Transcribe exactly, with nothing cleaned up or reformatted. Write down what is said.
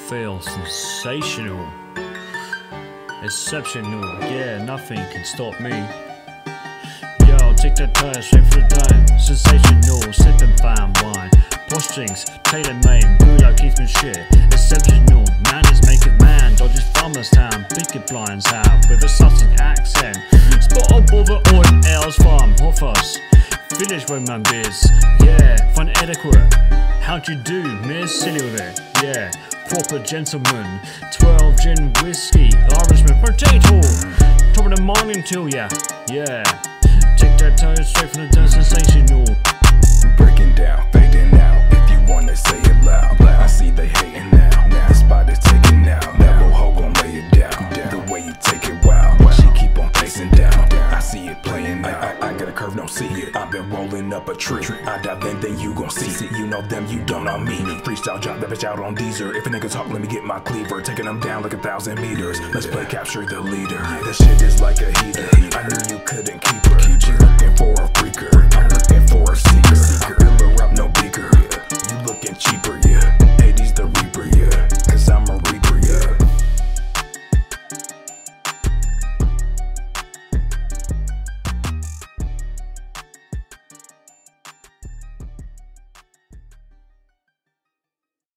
feel sensational, exceptional, yeah, nothing can stop me. Yo, take that tire straight for the dime, sensational, sipping fine wine, postings, tailor-made, booyah keeps me shit, exceptional, man is making man, dodges farmer's town, picket blinds out, with a Sussex accent, spot above the oil ales farm, Hoffers, village with my biz, yeah, fun adequate, how'd you do, Miss Silver, yeah, proper gentleman, twelve gin whiskey, Irishman potato, top of the morning till ya, yeah, take that toe straight from the dirt, sensational. Breaking down, fading out, if you wanna say it loud, I see they hating now, now the spot is taken now, that hoe gon' lay it down, the way you take it wow, she keep on facing down, I see it playing out, I, I, I got a curve, don't see it, I've been rolling up a tree, I dive in, then you gon' see it, you know them, you don't know me, freestyle drop that bitch out on Deezer, if a nigga talk, let me get my cleaver, taking them down like a thousand meters, let's play capture the leader, this shit is like a heater, I